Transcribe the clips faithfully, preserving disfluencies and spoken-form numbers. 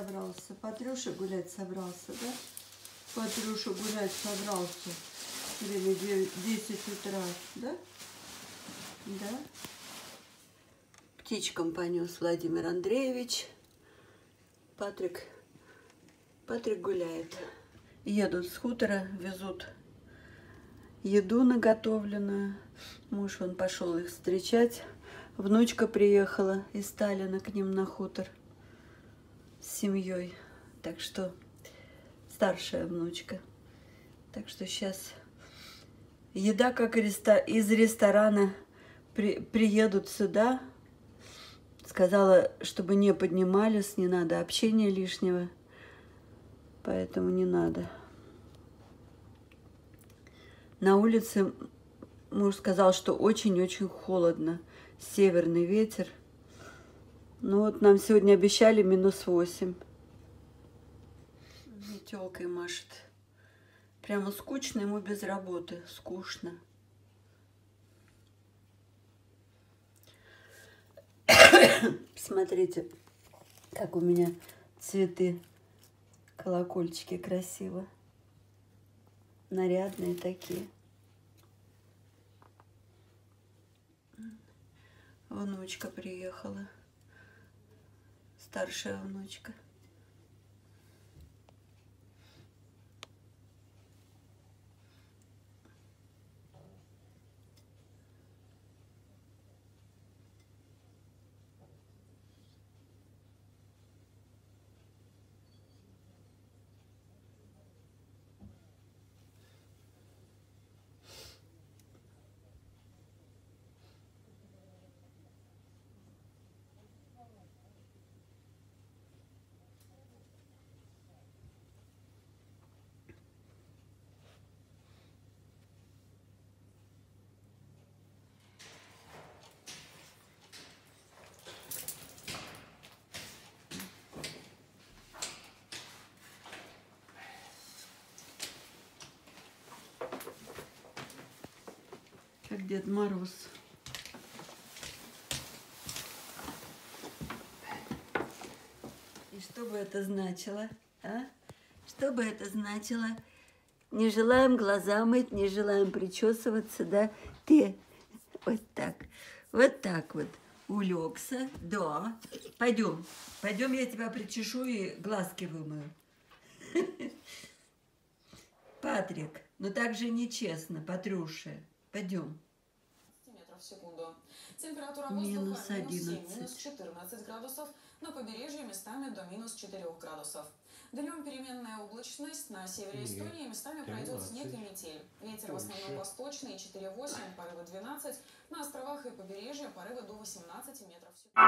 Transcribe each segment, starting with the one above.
собрался? Патрюша гулять собрался, да? Патрюша гулять собрался. Время десять утра, да? Да. Птичкам понес Владимир Андреевич. Патрик, Патрик гуляет. Едут с хутора, везут еду наготовленную. Муж, он пошел их встречать. Внучка приехала из Сталина к ним на хутор с семьей. Так что старшая внучка. Так что сейчас еда как из ресторана. При, приедут сюда. Сказала, чтобы не поднимались, не надо общения лишнего. Поэтому не надо. На улице муж сказал, что очень-очень холодно. Северный ветер. Ну вот нам сегодня обещали минус восемь. Метелкой машет. Прямо скучно ему без работы. Скучно. Смотрите, как у меня цветы, колокольчики красиво. Нарядные такие. Внучка приехала. Старшая внучка. Как Дед Мороз. И что бы это значило, а? Что бы это значило? Не желаем глаза мыть, не желаем причесываться, да? Ты вот так, вот так вот улегся, да. Пойдем, пойдем, я тебя причешу и глазки вымою. Патрик, ну так же нечестно, Патрюша. Пойдем. Метров в секунду. Температура воздуха минус семь, минус четырнадцать градусов, на побережье местами до минус четырёх градусов. Днем переменная облачность, на севере Эстонии местами пройдет снег и метель. Ветер в основном восточный четыре восемь, порывы двенадцать, на островах и побережье порывы до восемнадцати метров в секунду.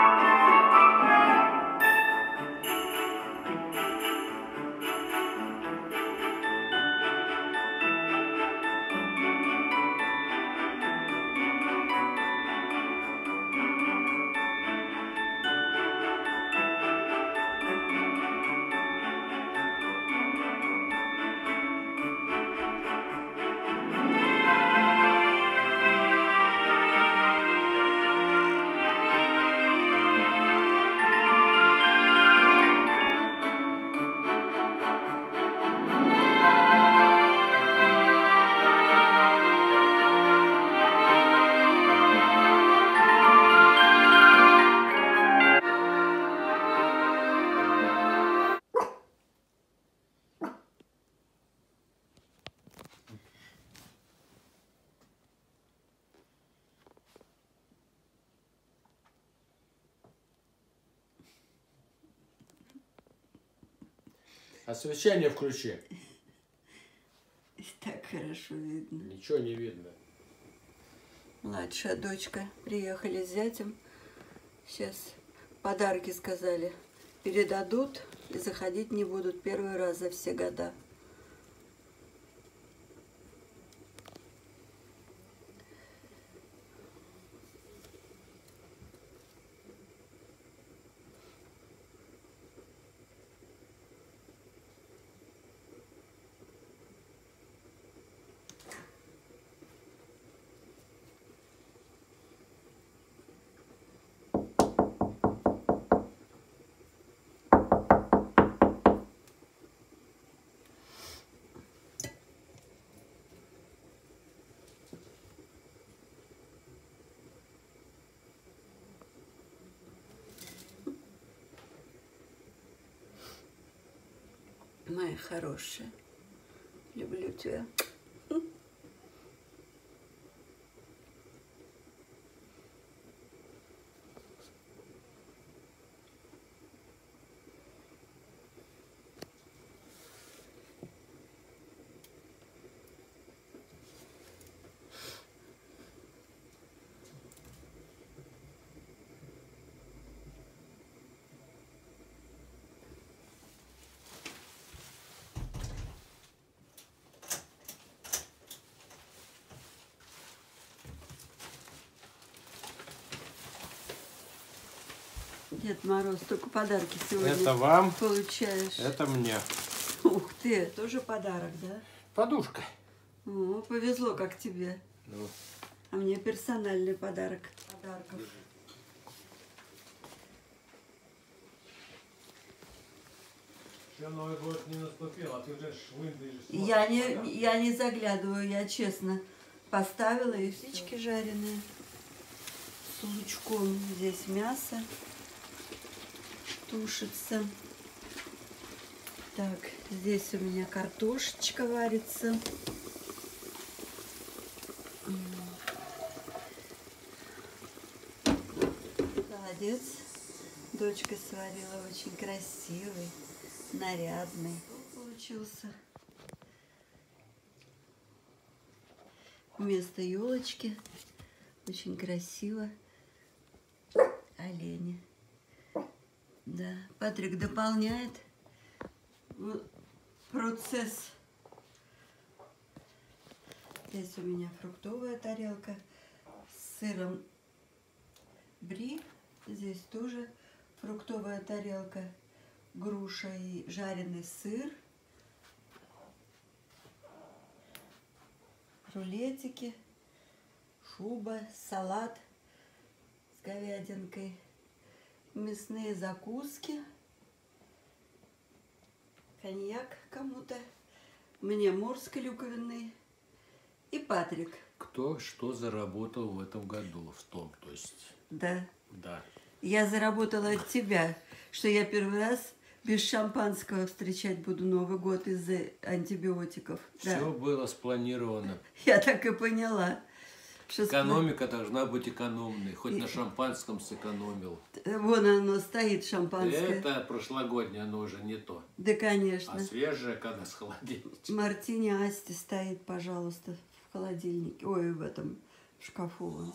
Освещение включи. Так хорошо видно. Ничего не видно. Младшая дочка. Приехали с зятем. Сейчас подарки, сказали, передадут и заходить не будут первый раз за все года. Моя хорошая. Люблю тебя. Дед Мороз, только подарки сегодня Это вам, получаешь. это мне. Ух ты, тоже подарок, да? Подушка. О, повезло, как тебе. Ну. А мне персональный подарок. Подарков. Еще Новый год не наступил, а ты уже выглядишь. Я не, я не заглядываю, я честно поставила и птички жареные с лучком. Здесь мясо тушится. Так, здесь у меня картошечка варится. Молодец. Дочка сварила, очень красивый, нарядный. Получился. Вместо елочки очень красиво. Олени. Да, Патрик дополняет процесс. Здесь у меня фруктовая тарелка с сыром бри. Здесь тоже фруктовая тарелка, груша и жареный сыр, рулетики, шуба, салат с говядинкой, мясные закуски, коньяк кому-то, мне морс клюквенный и Патрик. Кто что заработал в этом году, в том, то есть. Да. Да. Я заработала от тебя, что я первый раз без шампанского встречать буду Новый год из-за антибиотиков. Все Да. было спланировано. Я так и поняла. Что Экономика должна быть экономной. Хоть на шампанском сэкономил. Вон оно стоит, шампанское. Это прошлогоднее, оно уже не то. Да, конечно. А свежее, когда с холодильника. Мартини Асти стоит, пожалуйста, в холодильнике. Ой, в этом, в шкафу. Вон.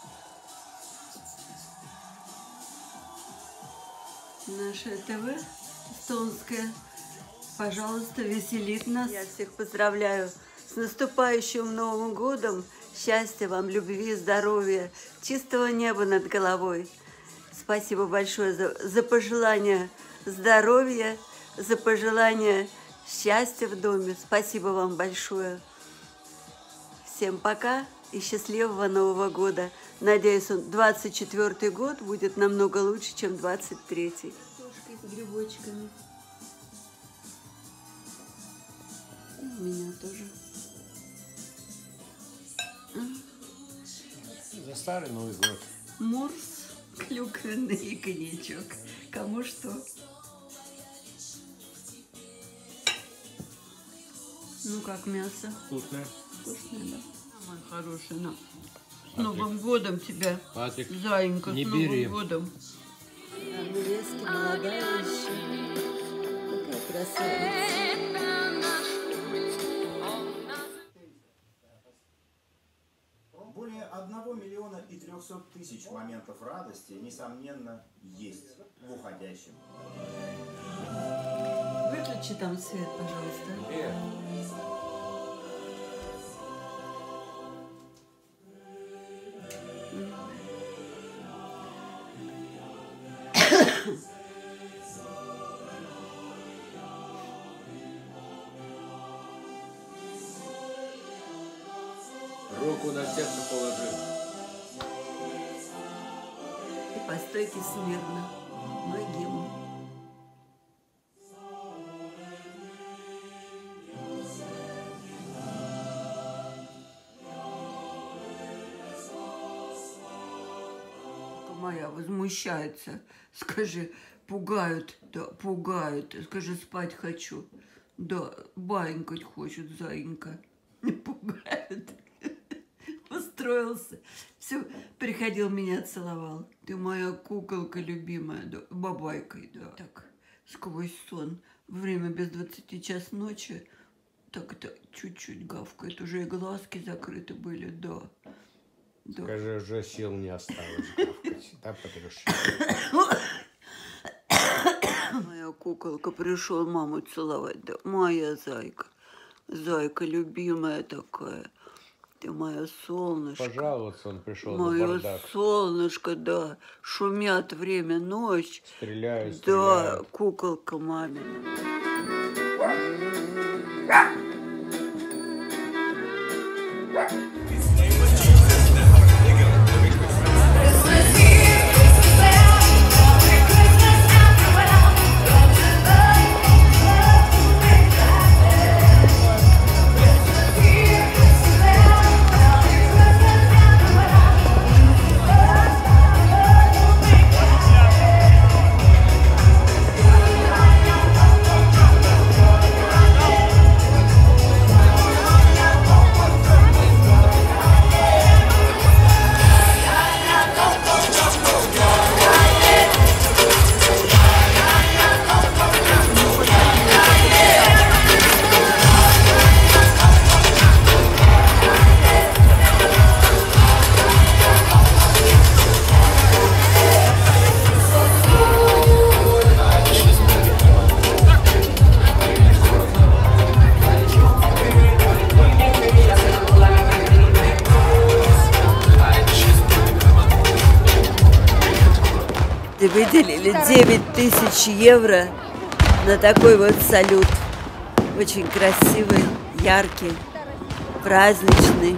Наше ТВ эстонское, пожалуйста, веселит нас. Я всех поздравляю с наступающим Новым годом. Счастья вам, любви, здоровья, чистого неба над головой. Спасибо большое за, за пожелание здоровья, за пожелание счастья в доме. Спасибо вам большое. Всем пока и счастливого Нового года. Надеюсь, двадцать четвёртый год будет намного лучше, чем двадцать третий. Картошкой с грибочками. И у меня тоже. За старый Новый год. Морс, клюквенный и коньячок. Кому что. Ну как мясо? Вкусное. Вкусное, да? Мой хороший, на. С Новым годом тебя, Патрик, зайенька, не с бери. Новым годом. Невестка молодая еще. Какая красавица. Более одного миллиона и трехсот тысяч моментов радости, несомненно, есть в уходящем. Выключи там свет, пожалуйста. Э, руку на сердце положи. И по стойке смирно. Мой гимн. Моя возмущается. Скажи, пугают, да, пугают. Скажи, спать хочу. Да, баинькать хочет, заинька. Не пугает. Устроился. Все, приходил, меня целовал. Ты моя куколка любимая, да, бабайкой, да. Так, сквозь сон. Время без двадцати час ночи. Так это чуть-чуть гавкает. Уже и глазки закрыты были, да. Да. Скажи, уже сил не осталось гавкать. Да, Патрюша? Моя куколка пришел маму целовать, да. Моя зайка. Зайка любимая такая. Ты моя солнышко. Пожаловаться он пришел на Мое бардак. солнышко, да. Шумят время, ночь. Стреляют, Да, стреляют. куколка мамина. Выделили девять тысяч евро на такой вот салют. Очень красивый, яркий, праздничный.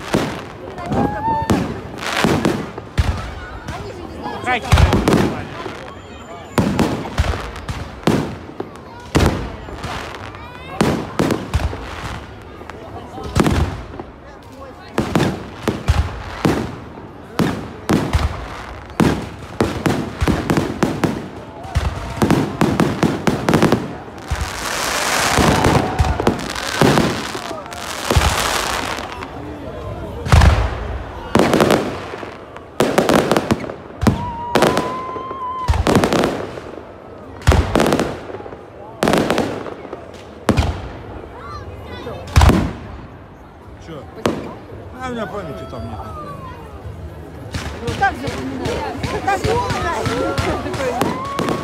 Че? А у меня памяти там нет. Ну, так запоминаю. Так запоминаю.